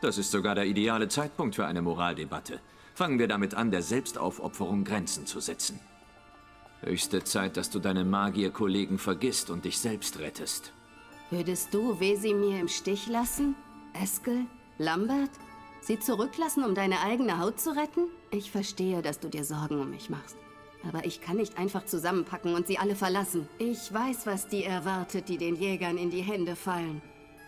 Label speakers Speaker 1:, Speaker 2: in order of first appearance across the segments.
Speaker 1: Das ist sogar der ideale Zeitpunkt für eine Moraldebatte. Fangen wir damit an, der Selbstaufopferung Grenzen zu setzen. Höchste Zeit, dass du deine Magierkollegen vergisst und dich selbst rettest.
Speaker 2: Würdest du Wesemir im Stich lassen? Eskel? Lambert? Sie zurücklassen, um deine eigene Haut zu retten? Ich verstehe, dass du dir Sorgen um mich machst. Aber ich kann nicht einfach zusammenpacken und sie alle verlassen. Ich weiß, was die erwartet, die den Jägern in die Hände fallen.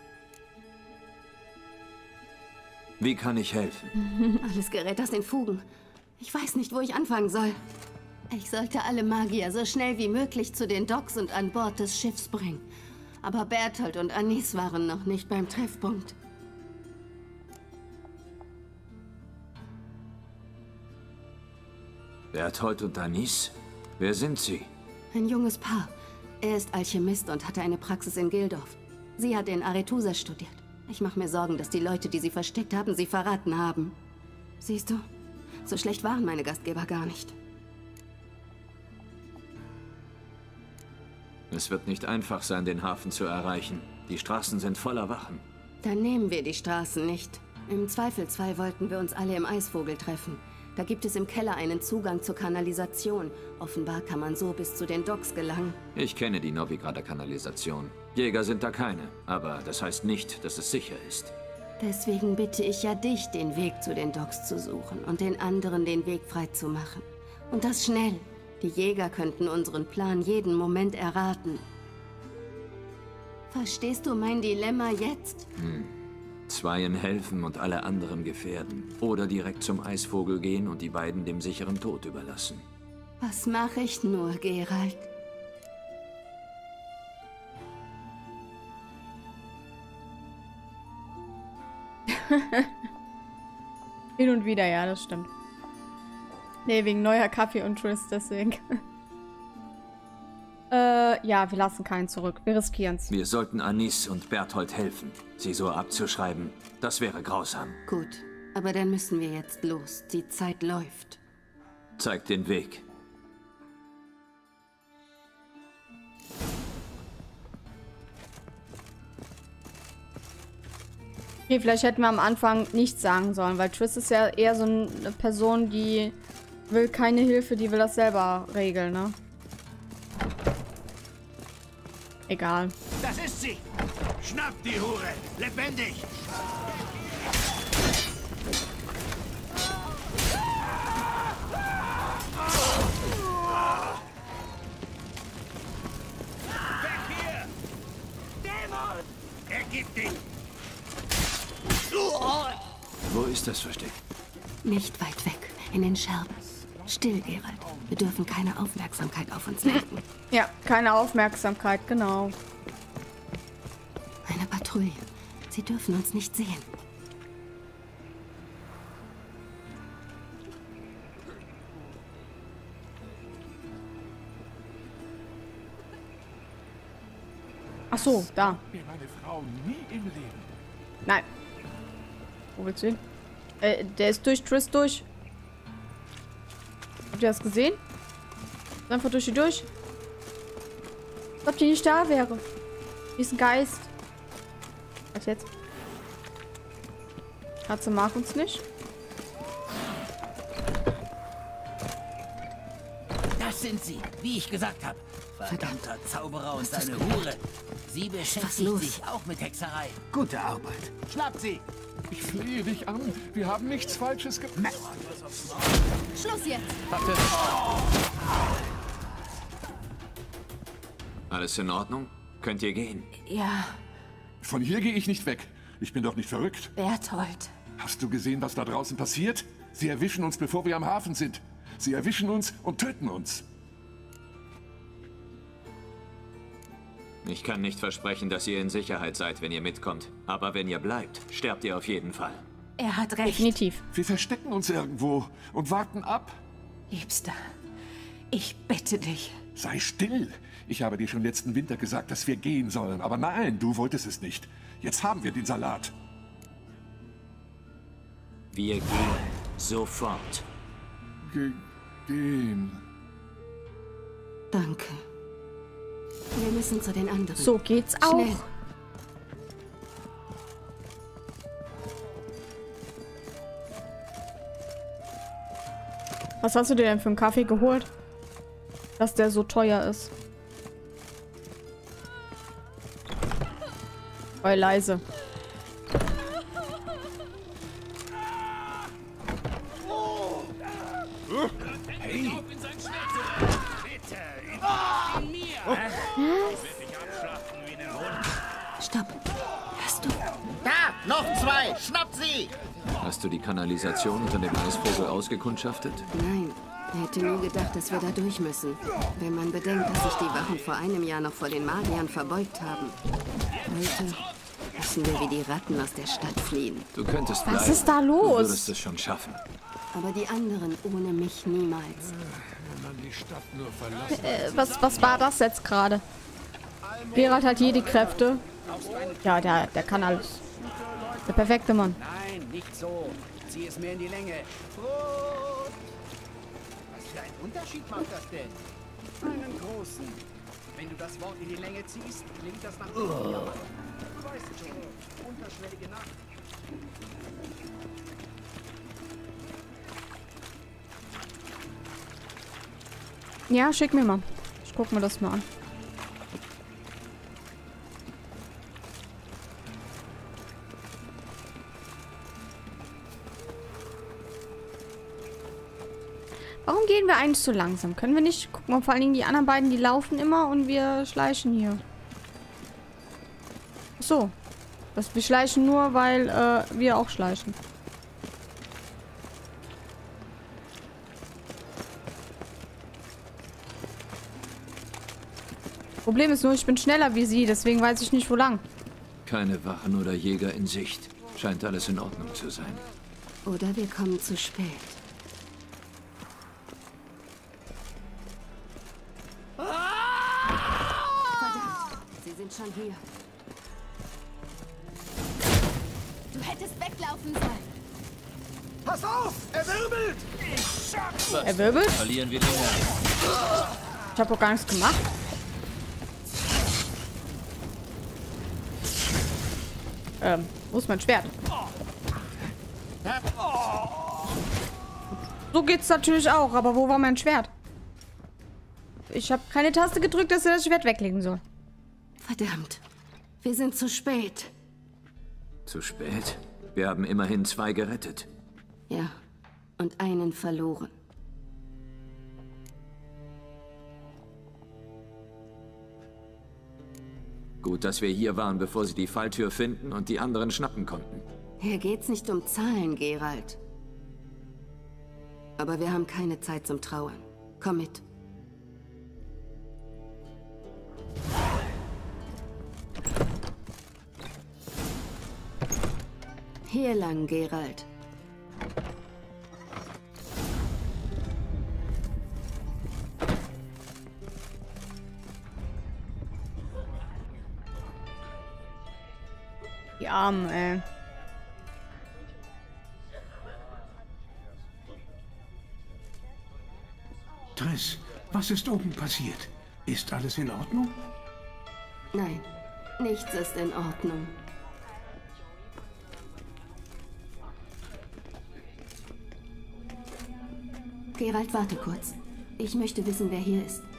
Speaker 1: Wie kann ich helfen?
Speaker 2: Alles gerät aus den Fugen. Ich weiß nicht, wo ich anfangen soll. Ich sollte alle Magier so schnell wie möglich zu den Docks und an Bord des Schiffs bringen. Aber Berthold und Anis waren noch nicht beim Treffpunkt.
Speaker 1: Berthold und Anis? Wer sind sie?
Speaker 2: Ein junges Paar. Er ist Alchemist und hatte eine Praxis in Gildorf. Sie hat in Arethusa studiert. Ich mache mir Sorgen, dass die Leute, die sie versteckt haben, sie verraten haben. Siehst du, so schlecht waren meine Gastgeber gar nicht.
Speaker 1: Es wird nicht einfach sein, den Hafen zu erreichen. Die Straßen sind voller Wachen.
Speaker 2: Dann nehmen wir die Straßen nicht. Im Zweifelsfall wollten wir uns alle im Eisvogel treffen. Da gibt es im Keller einen Zugang zur Kanalisation. Offenbar kann man so bis zu den Docks gelangen.
Speaker 1: Ich kenne die Novigrader Kanalisation. Jäger sind da keine, aber das heißt nicht, dass es sicher ist.
Speaker 2: Deswegen bitte ich ja dich, den Weg zu den Docks zu suchen und den anderen den Weg frei zu machen. Und das schnell. Die Jäger könnten unseren Plan jeden Moment erraten. Verstehst du mein Dilemma jetzt?
Speaker 1: Zweien helfen und alle anderen gefährden. Oder direkt zum Eisvogel gehen und die beiden dem sicheren Tod überlassen.
Speaker 2: Was mache ich nur, Geralt?
Speaker 3: Hin und wieder, ja, das stimmt. Nee, wegen neuer Kaffee und Triss, deswegen. Ja, wir lassen keinen zurück. Wir riskieren's.
Speaker 1: Wir sollten Anis und Berthold helfen. Sie so abzuschreiben, das wäre grausam.
Speaker 2: Gut, aber dann müssen wir jetzt los. Die Zeit läuft.
Speaker 1: Zeig den Weg.
Speaker 3: Okay, vielleicht hätten wir am Anfang nichts sagen sollen, weil Triss ist ja eher so eine Person, die will keine Hilfe, die will das selber regeln, ne? Egal.
Speaker 4: Das ist sie! Schnappt die Hure! Lebendig! Weg hier! Dämon! Ergib dich!
Speaker 1: Wo ist das Versteck?
Speaker 2: Nicht weit weg, in den Scherben. Still, Geralt. Wir dürfen keine Aufmerksamkeit auf uns lenken.
Speaker 3: Ja, keine Aufmerksamkeit, genau.
Speaker 2: Eine Patrouille. Sie dürfen uns nicht sehen.
Speaker 3: Ach so, da.
Speaker 4: Mir meine Frau nie im Leben.
Speaker 3: Nein. Wo willst du hin? Der ist durch Triss durch. Habt ihr das gesehen? Ist einfach durch die durch. Als ob die nicht da wäre. Die ist ein Geist. Was jetzt? Katze mag uns nicht.
Speaker 5: Das sind sie, wie ich gesagt habe. Verdammter Zauberer und seine Hure. Sie beschäftigt sich auch mit Hexerei.
Speaker 4: Gute Arbeit.
Speaker 5: Schnappt sie!
Speaker 4: Ich flehe dich an. Wir haben nichts Falsches gemacht.
Speaker 2: Schluss jetzt!
Speaker 1: Alles in Ordnung? Könnt ihr gehen?
Speaker 2: Ja,
Speaker 4: Von hier gehe ich nicht weg. Ich bin doch nicht verrückt.
Speaker 2: Berthold.
Speaker 4: Hast du gesehen, was da draußen passiert? Sie erwischen uns, bevor wir am Hafen sind. Sie erwischen uns und töten uns.
Speaker 1: Ich kann nicht versprechen, dass ihr in Sicherheit seid, wenn ihr mitkommt. Aber wenn ihr bleibt, sterbt ihr auf jeden Fall.
Speaker 2: Er hat recht.
Speaker 3: Definitiv.
Speaker 4: Wir verstecken uns irgendwo und warten ab.
Speaker 2: Liebster, ich bitte dich.
Speaker 4: Sei still. Ich habe dir schon letzten Winter gesagt, dass wir gehen sollen. Aber nein, du wolltest es nicht. Jetzt haben wir den Salat.
Speaker 1: Wir gehen. Sofort.
Speaker 4: Gehen.
Speaker 2: Danke. Wir müssen zu den anderen.
Speaker 3: So geht's auch.
Speaker 2: Schnell.
Speaker 3: Was hast du dir denn für einen Kaffee geholt? Dass der so teuer ist. Sei leise.
Speaker 4: Hey!
Speaker 2: Stopp. Hörst du?
Speaker 6: Da, noch 2. Schnappt sie!
Speaker 1: Hast du die Kanalisation unter dem Eisvogel ausgekundschaftet?
Speaker 2: Nein. Hätte nie gedacht, dass wir da durch müssen. Wenn man bedenkt, dass sich die Wachen vor einem Jahr noch vor den Magiern verbeugt haben. Heute müssen wir wie die Ratten aus der Stadt fliehen.
Speaker 1: Du könntest bleiben.
Speaker 3: Was ist da
Speaker 1: Du
Speaker 3: los?
Speaker 1: würdest es schon schaffen.
Speaker 2: Aber die anderen ohne mich niemals.
Speaker 4: Wenn man die Stadt nur verlassen.
Speaker 3: Was war das jetzt gerade? Geralt hat jede Kräfte. Ja, der kann alles. Der perfekte Mann.
Speaker 7: Nein, nicht so. Zieh es mir in die Länge. Brot! Was für einen Unterschied macht das denn? Einen großen. Wenn du das Wort in die Länge ziehst, klingt das nach... Du weißt schon, unterschwellige Nacht.
Speaker 3: Ja, schick mir mal. Ich guck mir das mal an. Warum gehen wir eigentlich so langsam? Können wir nicht... Guck mal, vor allen Dingen die anderen beiden, die laufen immer und wir schleichen hier. Ach so. Wir schleichen nur, weil wir auch schleichen. Problem ist nur, ich bin schneller wie sie, deswegen weiß ich nicht, wo lang.
Speaker 1: Keine Wachen oder Jäger in Sicht. Scheint alles in Ordnung zu sein.
Speaker 2: Oder wir kommen zu spät. Verdammt, sie sind schon hier. Du hättest weglaufen sollen.
Speaker 6: Pass auf! Er wirbelt!
Speaker 3: Er wirbelt?
Speaker 1: Verlieren wir den Herrn.
Speaker 3: Ich habe auch gar nichts gemacht. Wo ist mein Schwert? So geht's natürlich auch, aber wo war mein Schwert? Ich habe keine Taste gedrückt, dass er das Schwert weglegen soll.
Speaker 2: Verdammt, wir sind zu spät.
Speaker 1: Zu spät? Wir haben immerhin 2 gerettet.
Speaker 2: Ja, und einen verloren.
Speaker 1: Gut, dass wir hier waren, bevor sie die Falltür finden und die anderen schnappen konnten.
Speaker 2: Hier geht's nicht um Zahlen, Geralt. Aber wir haben keine Zeit zum Trauern. Komm mit. Hier lang, Geralt.
Speaker 3: Die Armen, ey.
Speaker 8: Triss, was ist oben passiert? Ist alles in Ordnung?
Speaker 2: Nein, nichts ist in Ordnung. Geralt, warte kurz. Ich möchte wissen, wer hier ist.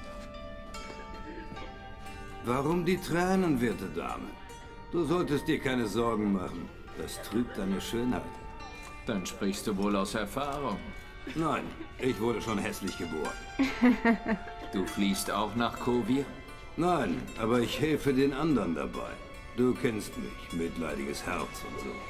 Speaker 9: Warum die Tränen, werte Dame? Du solltest dir keine Sorgen machen. Das trübt deine Schönheit.
Speaker 1: Dann sprichst du wohl aus Erfahrung.
Speaker 9: Nein, ich wurde schon hässlich geboren.
Speaker 1: Du fliehst auch nach Kovir?
Speaker 9: Nein, aber ich helfe den anderen dabei. Du kennst mich, mitleidiges Herz und so.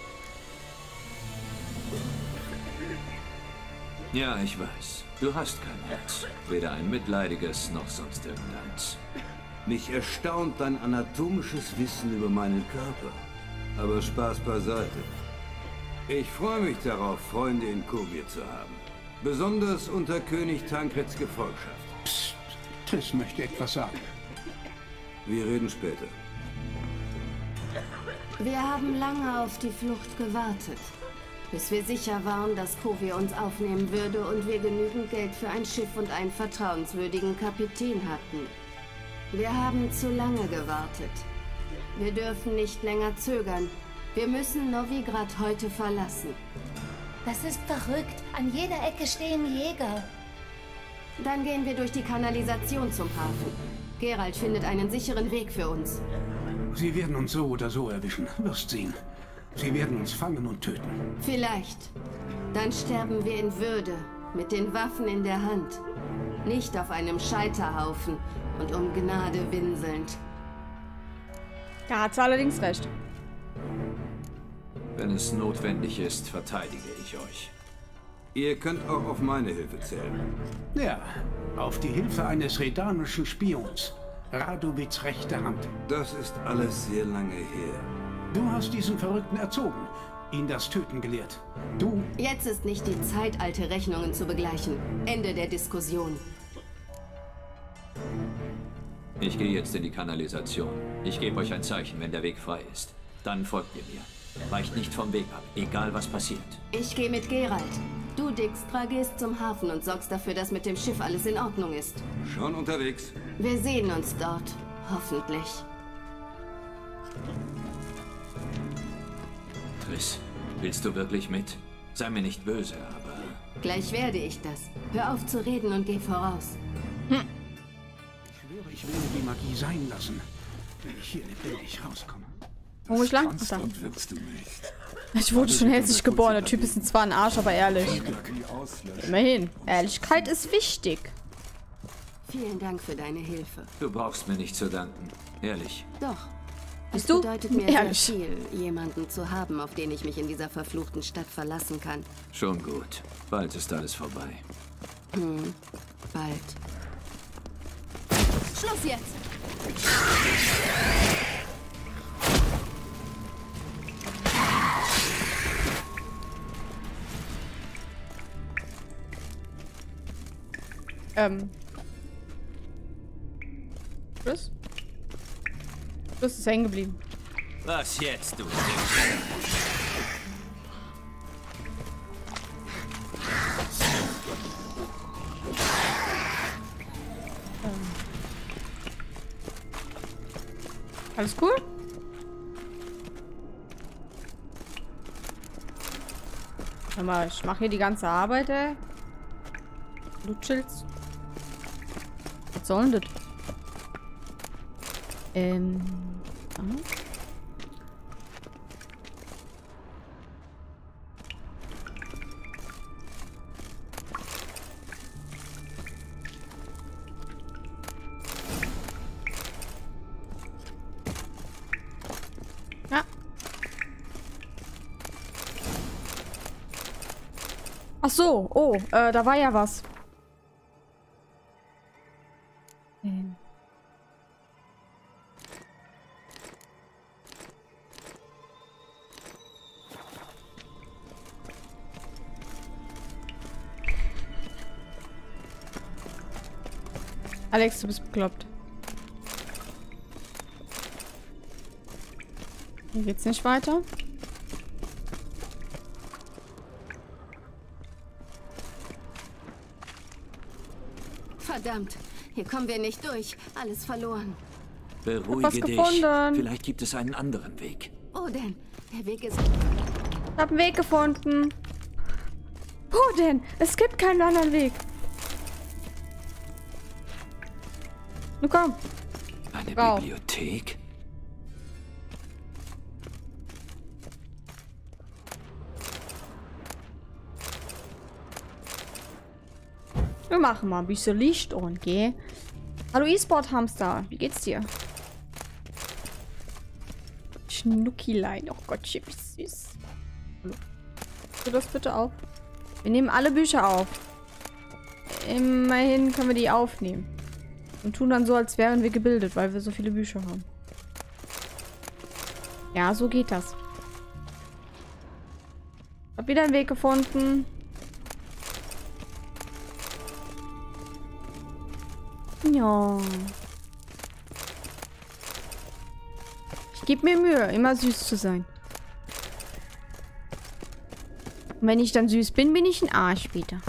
Speaker 1: Ja, ich weiß. Du hast kein Herz. Weder ein mitleidiges noch sonst irgendeins.
Speaker 9: Mich erstaunt dein anatomisches Wissen über meinen Körper. Aber Spaß beiseite. Ich freue mich darauf, Freunde in Kovir zu haben. Besonders unter König Tankreds Gefolgschaft.
Speaker 8: Psst, Triss möchte etwas sagen.
Speaker 9: Wir reden später.
Speaker 2: Wir haben lange auf die Flucht gewartet, bis wir sicher waren, dass Kovir uns aufnehmen würde und wir genügend Geld für ein Schiff und einen vertrauenswürdigen Kapitän hatten. Wir haben zu lange gewartet. Wir dürfen nicht länger zögern. Wir müssen Novigrad heute verlassen.
Speaker 10: Das ist verrückt. An jeder Ecke stehen Jäger.
Speaker 2: Dann gehen wir durch die Kanalisation zum Hafen. Geralt findet einen sicheren Weg für uns.
Speaker 8: Sie werden uns so oder so erwischen. Wirst sehen. Sie werden uns fangen und töten.
Speaker 2: Vielleicht. Dann sterben wir in Würde, mit den Waffen in der Hand. Nicht auf einem Scheiterhaufen und um Gnade winselnd.
Speaker 3: Da hat sie allerdings recht.
Speaker 1: Wenn es notwendig ist, verteidige ich euch.
Speaker 9: Ihr könnt auch auf meine Hilfe zählen.
Speaker 8: Ja, auf die Hilfe eines redanischen Spions. Radovids rechte Hand.
Speaker 9: Das ist alles sehr lange her.
Speaker 8: Du hast diesen Verrückten erzogen, ihn das Töten gelehrt. Du...
Speaker 2: Jetzt ist nicht die Zeit, alte Rechnungen zu begleichen. Ende der Diskussion.
Speaker 1: Ich gehe jetzt in die Kanalisation. Ich gebe euch ein Zeichen, wenn der Weg frei ist. Dann folgt ihr mir. Weicht nicht vom Weg ab, egal was passiert.
Speaker 2: Ich gehe mit Geralt. Du, Dijkstra, gehst zum Hafen und sorgst dafür, dass mit dem Schiff alles in Ordnung ist.
Speaker 9: Schon unterwegs.
Speaker 2: Wir sehen uns dort. Hoffentlich.
Speaker 1: Triss, willst du wirklich mit? Sei mir nicht böse, aber...
Speaker 2: Gleich werde ich das. Hör auf zu reden und geh voraus.
Speaker 8: Ich schwöre, ich werde die Magie sein lassen, wenn ich hier lebendig rauskomme.
Speaker 3: Wo ich lang?
Speaker 4: Konstant wirkst du nicht.
Speaker 3: Ich wurde schon hässlich geboren. Der Typ ist zwar ein Arsch, aber ehrlich. Immerhin. Ehrlichkeit ist wichtig.
Speaker 2: Vielen Dank für deine Hilfe.
Speaker 1: Du brauchst mir nicht zu danken. Ehrlich.
Speaker 2: Doch. Es
Speaker 3: Bist du?
Speaker 2: bedeutet mir
Speaker 3: Ehrlich.
Speaker 2: sehr viel, jemanden zu haben, auf den ich mich in dieser verfluchten Stadt verlassen kann.
Speaker 1: Schon gut. Bald ist alles vorbei.
Speaker 2: Bald. Schluss jetzt!
Speaker 3: Schluss? Schluss ist hängen geblieben.
Speaker 1: Was jetzt, du?
Speaker 3: Alles cool? Hör mal, ich mache hier die ganze Arbeit, ey. Du chillst. Was soll denn das? Ja. Ach so, oh, da war ja was. Alex, du bist bekloppt. Hier geht's nicht weiter.
Speaker 2: Verdammt, hier kommen wir nicht durch. Alles verloren.
Speaker 1: Beruhige dich.
Speaker 3: Gefunden.
Speaker 1: Vielleicht gibt es einen anderen Weg.
Speaker 2: Oh, denn der Weg ist...
Speaker 3: Ich hab einen Weg gefunden. Wo denn? Es gibt keinen anderen Weg. Nun komm.
Speaker 1: Eine
Speaker 3: Wow.
Speaker 1: Bibliothek?
Speaker 3: Wir machen mal ein bisschen Licht und geh. Hallo E-Sport-Hamster. Wie geht's dir? Schnuckilein. Oh Gott, wie süß. Hallo. Du das bitte auf? Wir nehmen alle Bücher auf. Immerhin können wir die aufnehmen. Und tun dann so, als wären wir gebildet, weil wir so viele Bücher haben. Ja, so geht das. Hab wieder einen Weg gefunden. Ja. Ich gebe mir Mühe, immer süß zu sein. Und wenn ich dann süß bin, bin ich ein Arsch später.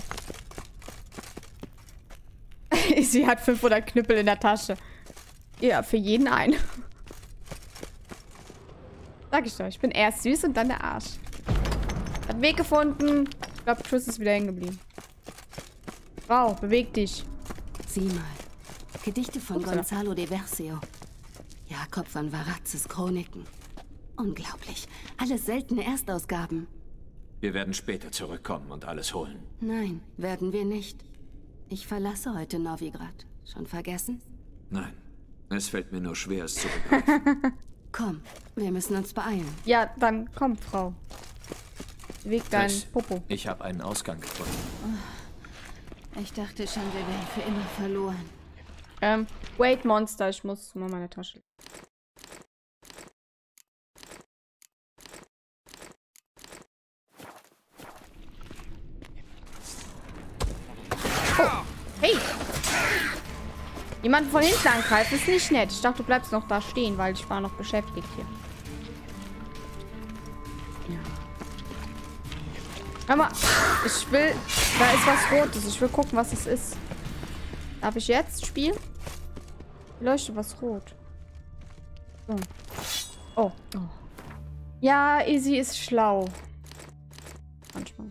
Speaker 3: Sie hat 500 Knüppel in der Tasche. Ja, für jeden einen. Sag ich doch, ich bin erst süß und dann der Arsch. Das hab Weg gefunden. Ich glaube, Triss ist wieder hängen geblieben. Frau, beweg dich.
Speaker 2: Sieh mal. Gedichte von Gonzalo de Versio. Jakob von Varatzes Chroniken. Unglaublich. Alles seltene Erstausgaben.
Speaker 1: Wir werden später zurückkommen und alles holen.
Speaker 2: Nein, werden wir nicht. Ich verlasse heute Novigrad. Schon vergessen?
Speaker 1: Nein. Es fällt mir nur schwer, es zu begreifen.
Speaker 2: Komm, wir müssen uns beeilen.
Speaker 3: Ja, dann komm, Frau. Beweg dein Popo.
Speaker 1: Ich habe einen Ausgang gefunden.
Speaker 2: Oh, ich dachte schon, wir wären für immer verloren.
Speaker 3: Wait, Monster. Ich muss mal meine Tasche. Oh, hey! Jemand von hinten angreifen ist nicht nett. Ich dachte, du bleibst noch da stehen, weil ich war noch beschäftigt hier. Ja. Aber ich will... Da ist was Rotes. Ich will gucken, was es ist. Darf ich jetzt spielen? Leuchtet was rot. So. Oh. Oh. Ja, Izzy ist schlau. Manchmal.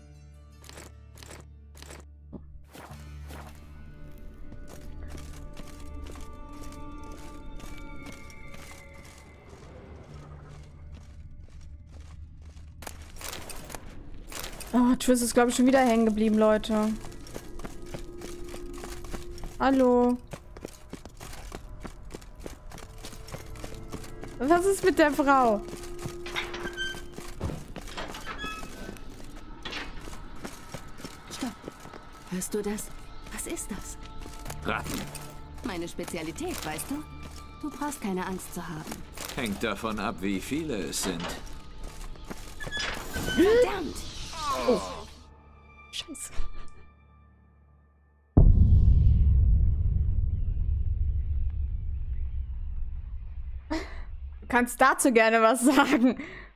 Speaker 3: Oh, Triss ist, glaube ich, schon wieder hängen geblieben, Leute. Hallo. Was ist mit der Frau?
Speaker 2: Stopp. Hörst du das? Was ist das?
Speaker 1: Ratten.
Speaker 2: Meine Spezialität, weißt du? Du brauchst keine Angst zu haben.
Speaker 1: Hängt davon ab, wie viele es sind.
Speaker 2: Verdammt!
Speaker 3: Oh. Scheiße. Du kannst dazu gerne was sagen.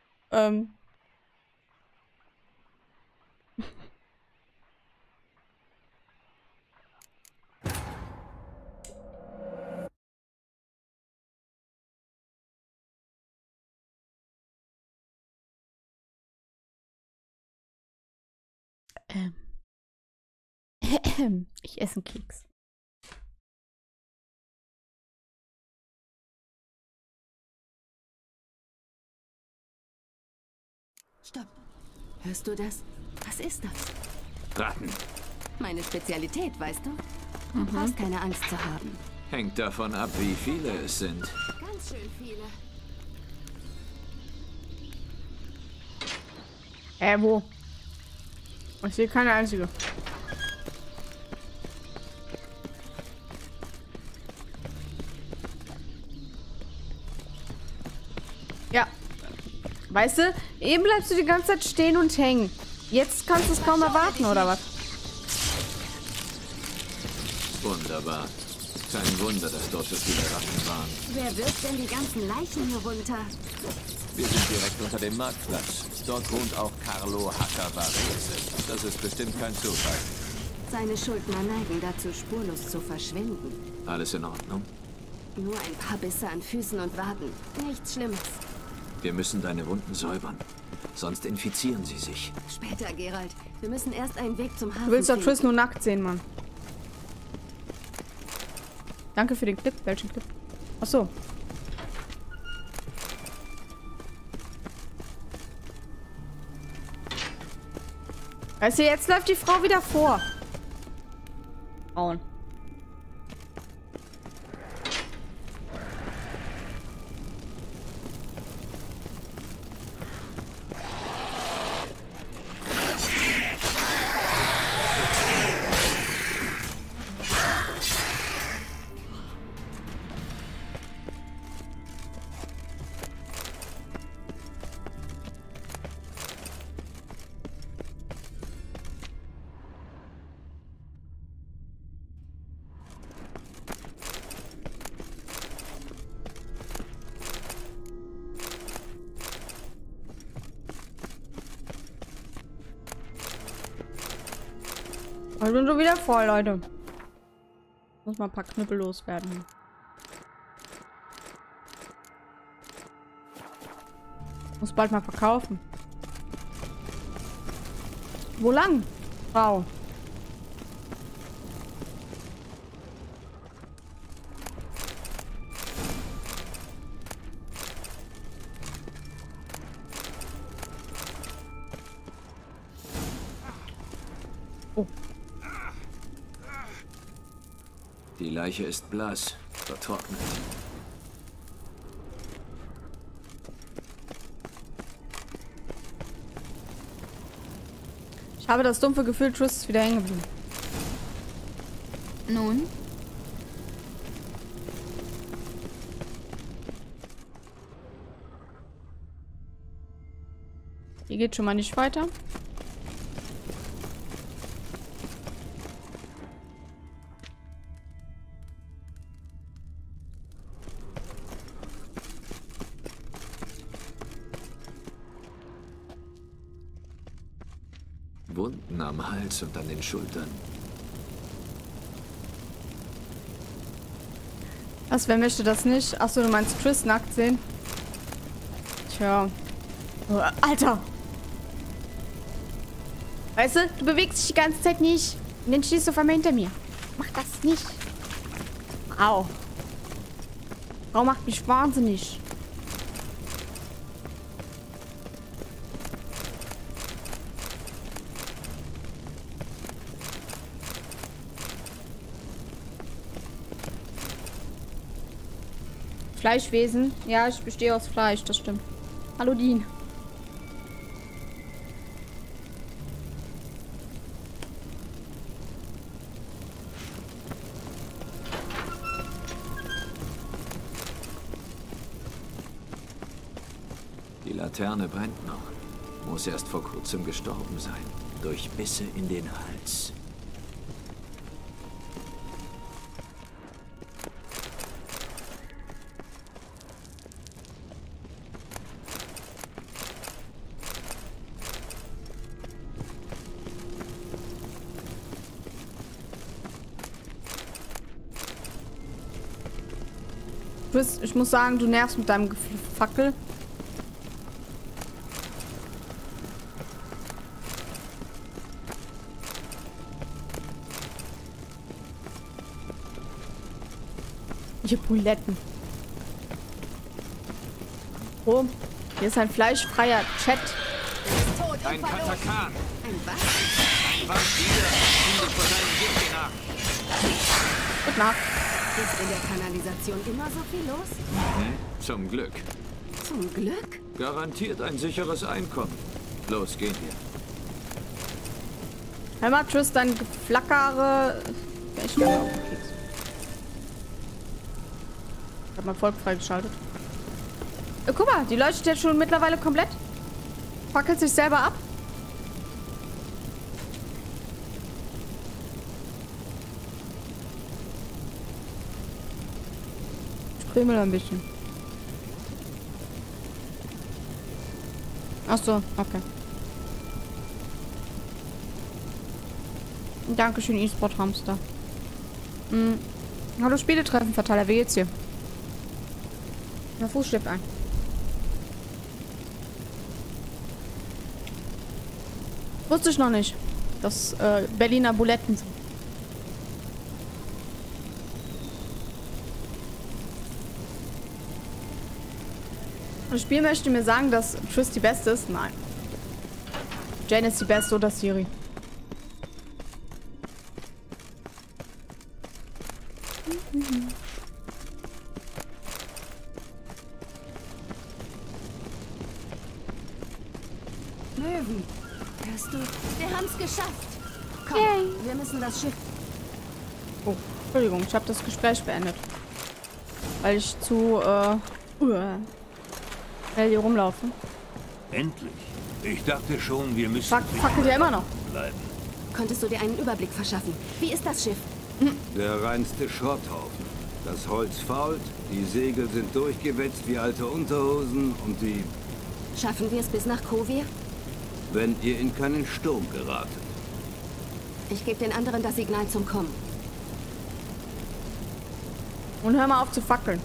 Speaker 3: Ich esse einen Keks.
Speaker 2: Stopp. Hörst du das? Was ist das?
Speaker 1: Ratten.
Speaker 2: Meine Spezialität, weißt du? Du brauchst keine Angst zu haben.
Speaker 1: Hängt davon ab, wie viele es sind.
Speaker 2: Ganz schön viele.
Speaker 3: Wo? Ich sehe keine einzige. Ja. Weißt du, eben bleibst du die ganze Zeit stehen und hängen. Jetzt kannst du es kaum erwarten, oder was?
Speaker 1: Wunderbar. Kein Wunder, dass dort so viele Ratten waren.
Speaker 2: Wer wirft denn die ganzen Leichen hier runter?
Speaker 1: Wir sind direkt unter dem Marktplatz. Dort wohnt auch Carlo Haccavarese. Das ist bestimmt kein Zufall.
Speaker 2: Seine Schuldner neigen dazu, spurlos zu verschwinden.
Speaker 1: Alles in Ordnung?
Speaker 2: Nur ein paar Bisse an Füßen und Waden. Nichts Schlimmes.
Speaker 1: Wir müssen deine Wunden säubern. Sonst infizieren sie sich.
Speaker 2: Später, Geralt. Wir müssen erst einen Weg zum Hafen
Speaker 3: Du willst doch
Speaker 2: finden.
Speaker 3: Triss nur nackt sehen, Mann. Danke für den Clip. Welchen Clip? Ach so. Weißt du, jetzt läuft die Frau wieder vor. Frauen. Ich bin schon wieder voll, Leute. Muss mal ein paar Knüppel loswerden. Muss bald mal verkaufen. Wo lang? Frau. Oh.
Speaker 1: Die Leiche ist blass, vertrocknet.
Speaker 3: Ich habe das dumpfe Gefühl, Triss ist wieder hängen geblieben.
Speaker 2: Nun?
Speaker 3: Hier geht schon mal nicht weiter.
Speaker 1: Wunden am Hals und an den Schultern.
Speaker 3: Was, wer möchte das nicht? Achso, du meinst Triss nackt sehen? Tja. Oh, Alter! Weißt du, du bewegst dich die ganze Zeit nicht. Und dann stehst du auf einmal hinter mir. Mach das nicht. Au. Frau macht mich wahnsinnig. Fleischwesen. Ja, ich bestehe aus Fleisch, das stimmt. Hallo, Dean.
Speaker 1: Die Laterne brennt noch. Muss erst vor kurzem gestorben sein. Durch Bisse in den Hals.
Speaker 3: Ich muss sagen, du nervst mit deinem Fackel. Ich hab Buletten. Oh, hier ist ein fleischfreier Chat.
Speaker 1: Ein Katakan.
Speaker 2: Ein was?
Speaker 1: Ein Vampir. Finde vor deinem Gift nach.
Speaker 3: Gute Nacht.
Speaker 2: Ist in der Kanalisation immer so viel los?
Speaker 1: Zum Glück.
Speaker 2: Zum Glück?
Speaker 1: Garantiert ein sicheres Einkommen. Los, gehen wir.
Speaker 3: Hör mal, Triss, dein Geflackere. Ich hab mal Volk freigeschaltet. Guck mal, die leuchtet jetzt schon mittlerweile komplett. Fackelt sich selber ab. Krümel ein bisschen. Ach so, okay. Dankeschön, E-Sport Hamster. Hallo Spieletreffenverteiler, wie geht's dir? Der Fuß schläft ein. Wusste ich noch nicht, dass Berliner Buletten sind. Das Spiel möchte mir sagen, dass Triss die Beste ist? Nein. Jane ist die Beste oder Ciri.
Speaker 2: Löwen, hörst du? Wir haben's geschafft. Komm, wir müssen das Schiff...
Speaker 3: Oh, Entschuldigung, ich habe das Gespräch beendet. Weil ich zu, schnell hier rumlaufen.
Speaker 9: Endlich. Ich dachte schon, wir müssen...
Speaker 3: Fackelt ja immer noch.
Speaker 9: Bleiben.
Speaker 2: Konntest du dir einen Überblick verschaffen? Wie ist das Schiff?
Speaker 9: Der reinste Schrotthaufen. Das Holz fault, die Segel sind durchgewetzt wie alte Unterhosen und die...
Speaker 2: Schaffen wir es bis nach Kovir?
Speaker 9: Wenn ihr in keinen Sturm geratet.
Speaker 2: Ich gebe den anderen das Signal zum Kommen.
Speaker 3: Und hör mal auf zu fackeln.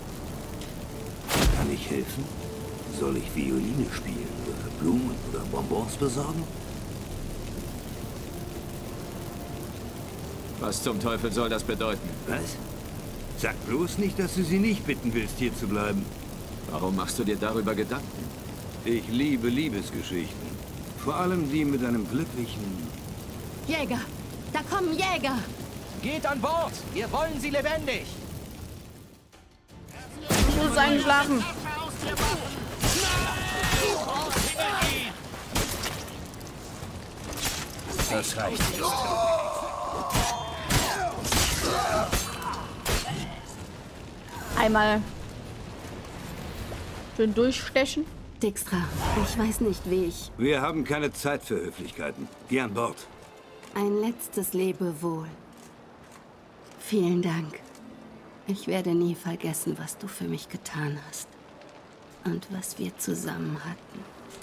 Speaker 9: Kann ich helfen? Soll ich Violine spielen oder Blumen oder Bonbons besorgen?
Speaker 1: Was zum Teufel soll das bedeuten?
Speaker 9: Was? Sag bloß nicht, dass du sie nicht bitten willst, hier zu bleiben.
Speaker 1: Warum machst du dir darüber Gedanken?
Speaker 9: Ich liebe Liebesgeschichten. Vor allem die mit einem glücklichen...
Speaker 2: Jäger! Da kommen Jäger!
Speaker 7: Geht an Bord! Wir wollen sie lebendig!
Speaker 3: Ich muss eingeschlafen.
Speaker 5: Das reicht nicht.
Speaker 3: Einmal schön durchstechen.
Speaker 2: Dijkstra, ich weiß nicht, wie ich...
Speaker 9: Wir haben keine Zeit für Höflichkeiten. Geh an Bord.
Speaker 2: Ein letztes Lebewohl. Vielen Dank. Ich werde nie vergessen, was du für mich getan hast. Und was wir zusammen hatten.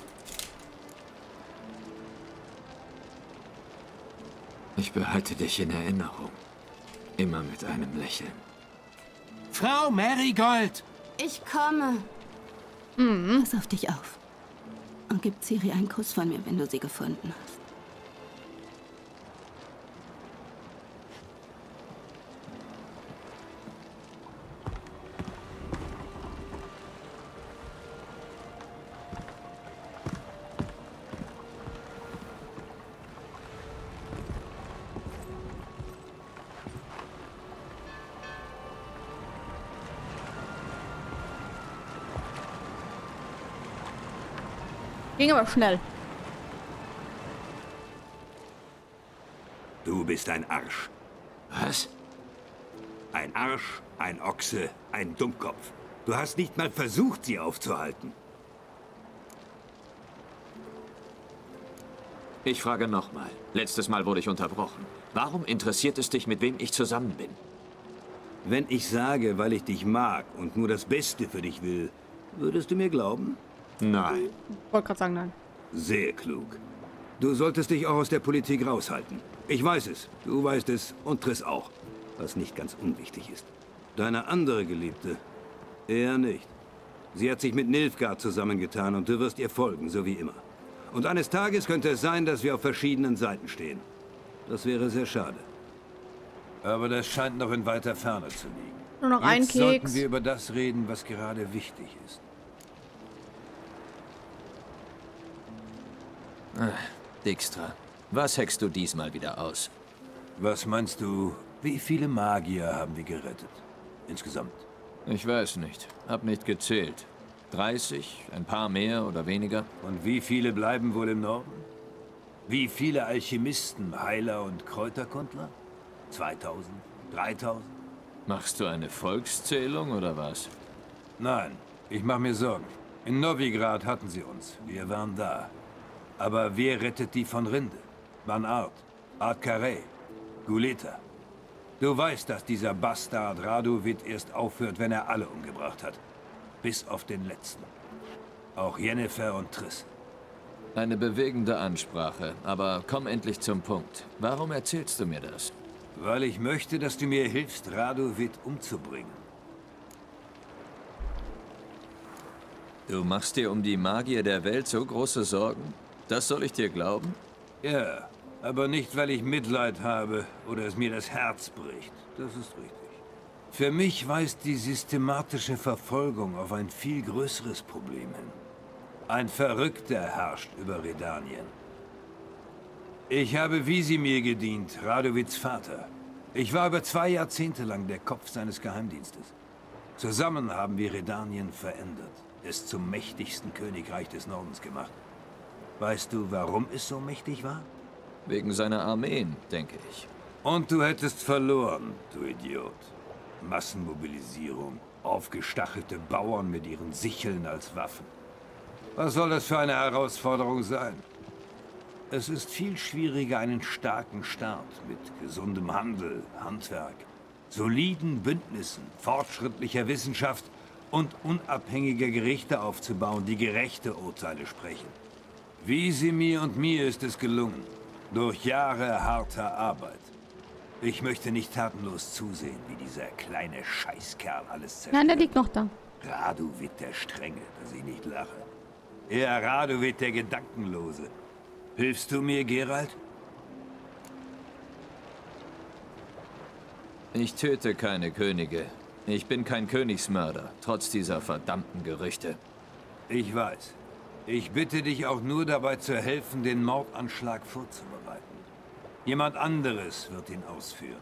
Speaker 1: Ich behalte dich in Erinnerung. Immer mit einem Lächeln.
Speaker 7: Frau Marigold!
Speaker 2: Ich komme. Pass auf dich auf. Und gib Ciri einen Kuss von mir, wenn du sie gefunden hast.
Speaker 3: Ging aber schnell.
Speaker 9: Du bist ein Arsch.
Speaker 1: Was?
Speaker 9: Ein Arsch, ein Ochse, ein Dummkopf. Du hast nicht mal versucht, sie aufzuhalten.
Speaker 1: Ich frage nochmal. Letztes Mal wurde ich unterbrochen. Warum interessiert es dich, mit wem ich zusammen bin?
Speaker 9: Wenn ich sage, weil ich dich mag und nur das Beste für dich will, würdest du mir glauben?
Speaker 1: Nein.
Speaker 3: Ich wollte gerade sagen, nein.
Speaker 9: Sehr klug. Du solltest dich auch aus der Politik raushalten. Ich weiß es, du weißt es und Triss auch. Was nicht ganz unwichtig ist. Deine andere Geliebte, eher nicht. Sie hat sich mit Nilfgaard zusammengetan und du wirst ihr folgen, so wie immer. Und eines Tages könnte es sein, dass wir auf verschiedenen Seiten stehen. Das wäre sehr schade. Aber das scheint noch in weiter Ferne zu liegen.
Speaker 3: Nur noch ein
Speaker 9: Jetzt sollten
Speaker 3: Keks.
Speaker 9: wir über das reden, was gerade wichtig ist.
Speaker 1: Dijkstra, was hackst du diesmal wieder aus?
Speaker 9: Was meinst du, wie viele Magier haben wir gerettet? Insgesamt?
Speaker 1: Ich weiß nicht. Hab nicht gezählt. 30? Ein paar mehr oder weniger?
Speaker 9: Und wie viele bleiben wohl im Norden? Wie viele Alchemisten, Heiler und Kräuterkundler? 2000? 3000?
Speaker 1: Machst du eine Volkszählung oder was?
Speaker 9: Nein, ich mache mir Sorgen. In Novigrad hatten sie uns. Wir waren da. Aber wer rettet die von Rinde? Van Art, Art Carré, Guleta. Du weißt, dass dieser Bastard Radovid erst aufhört, wenn er alle umgebracht hat. Bis auf den letzten. Auch Yennefer und Triss.
Speaker 1: Eine bewegende Ansprache, aber komm endlich zum Punkt. Warum erzählst du mir das?
Speaker 9: Weil ich möchte, dass du mir hilfst, Radovid umzubringen.
Speaker 1: Du machst dir um die Magier der Welt so große Sorgen? Das soll ich dir glauben?
Speaker 9: Ja, aber nicht, weil ich Mitleid habe oder es mir das Herz bricht. Das ist richtig. Für mich weist die systematische Verfolgung auf ein viel größeres Problem hin. Ein Verrückter herrscht über Redanien. Ich habe Wisimir gedient, Radovids Vater. Ich war über 2 Jahrzehnte lang der Kopf seines Geheimdienstes. Zusammen haben wir Redanien verändert, es zum mächtigsten Königreich des Nordens gemacht. Weißt du, warum es so mächtig war?
Speaker 1: Wegen seiner Armeen, denke ich.
Speaker 9: Und du hättest verloren, du Idiot. Massenmobilisierung, aufgestachelte Bauern mit ihren Sicheln als Waffen. Was soll das für eine Herausforderung sein? Es ist viel schwieriger, einen starken Staat mit gesundem Handel, Handwerk, soliden Bündnissen, fortschrittlicher Wissenschaft und unabhängiger Gerichte aufzubauen, die gerechte Urteile sprechen. Wisimir und mir ist es gelungen, durch Jahre harter Arbeit. Ich möchte nicht tatenlos zusehen, wie dieser kleine Scheißkerl alles zerstört.
Speaker 3: Nein, der liegt noch da.
Speaker 9: Radovid der Strenge, dass ich nicht lache. Er Radovid der Gedankenlose. Hilfst du mir, Geralt?
Speaker 1: Ich töte keine Könige. Ich bin kein Königsmörder, trotz dieser verdammten Gerüchte.
Speaker 9: Ich weiß. Ich bitte dich auch nur dabei zu helfen, den Mordanschlag vorzubereiten. Jemand anderes wird ihn ausführen.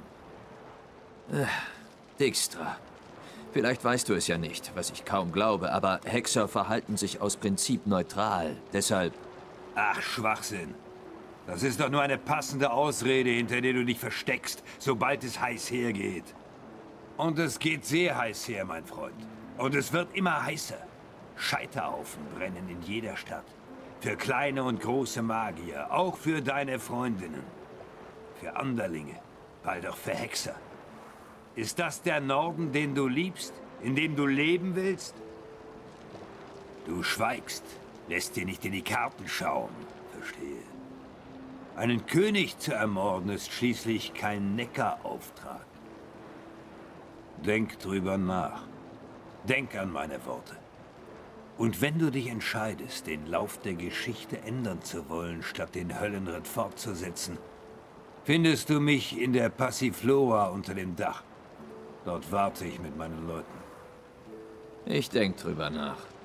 Speaker 1: Dijkstra. Vielleicht weißt du es ja nicht, was ich kaum glaube, aber Hexer verhalten sich aus Prinzip neutral. Deshalb...
Speaker 9: Ach, Schwachsinn. Das ist doch nur eine passende Ausrede, hinter der du dich versteckst, sobald es heiß hergeht. Und es geht sehr heiß her, mein Freund. Und es wird immer heißer. Scheiterhaufen brennen in jeder Stadt. Für kleine und große Magier, auch für deine Freundinnen. Für Anderlinge, bald auch für Hexer. Ist das der Norden, den du liebst, in dem du leben willst? Du schweigst, lässt dir nicht in die Karten schauen, verstehe. Einen König zu ermorden ist schließlich kein Neckarauftrag. Denk drüber nach. Denk an meine Worte. Und wenn du dich entscheidest, den Lauf der Geschichte ändern zu wollen, statt den Höllenritt fortzusetzen, findest du mich in der Passiflora unter dem Dach. Dort warte ich mit meinen Leuten.
Speaker 1: Ich denk drüber nach.